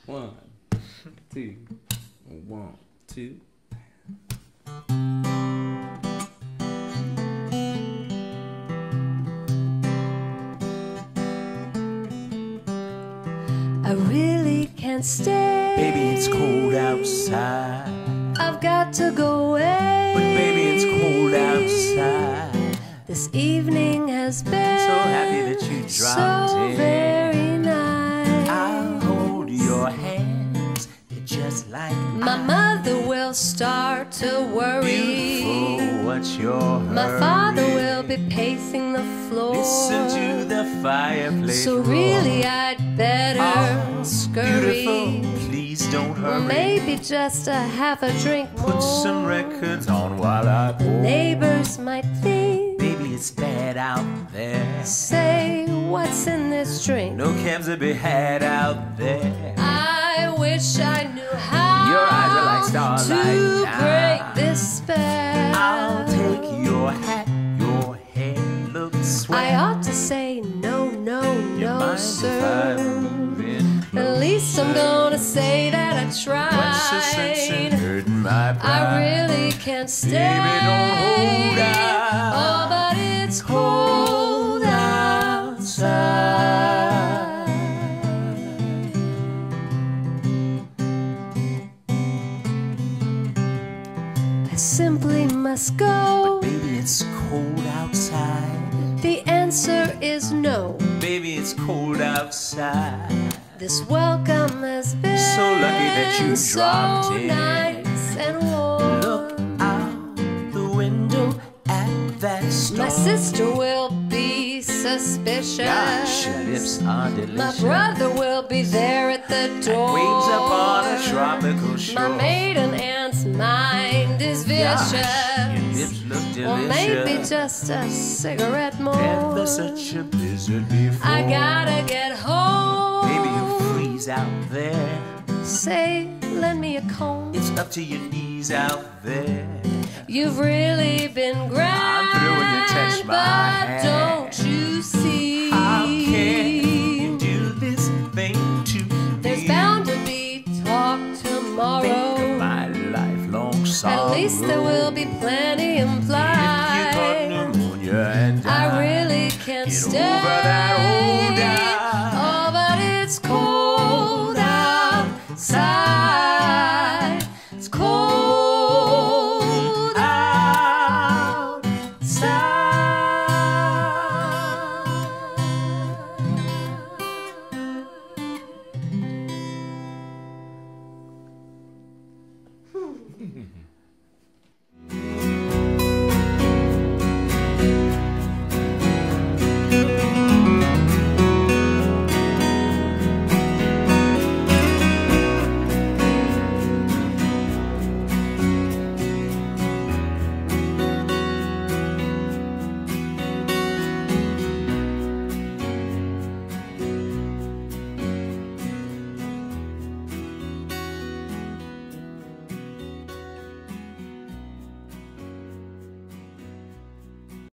1, 2, 1, 2. I really can't stay. Baby, it's cold outside. I've got to go away. But baby, it's cold outside. This evening has been So happy that you dropped so in. very nice. I'll hold your hands. They're just like My mother will start to worry. beautiful. What's your hurry? My father will be pacing the floor. Listen to the fireplace So roar. really I'd better Oh, scurry. beautiful, please don't hurry. Or maybe just have a drink more. Put some records on while I The pour. neighbors might think, Baby, it's bad out there. say, what's in this drink? No cabs to be had out there. I wish I knew how Your eyes are like starlight to now. break this spell. I'll take your hat, your hair looks swell. I ought to say no, no, You no, mind sir. if I move in At least I'm closer? gonna say that I What's the sense in tried. hurting my pride? I really can't stay. Baby, don't hold out. Oh, but it's cold outside. I simply must go. Baby, it's cold outside. The answer is no. Baby, it's cold outside. This welcome has been So lucky that you so dropped in. nice and warm. Look out the window at that storm. My sister will be suspicious. Gosh, your lips are My delicious. brother will be there at the door. Waves upon a tropical shore. My maiden aunt's mind is vicious. Gosh, your lips look Or delicious. maybe just a cigarette more. Never such a blizzard before. I gotta get home. Baby, you freeze out there. Say, lend me a comb. It's up to your knees out there. You've really been grand. I'm through when you touch my but hand. don't you see? How can you do this thing to There's me? bound to be talk tomorrow. Think of my lifelong sorrow. At least there will be plenty If you implied. got pneumonia and I really can't get stay. over that old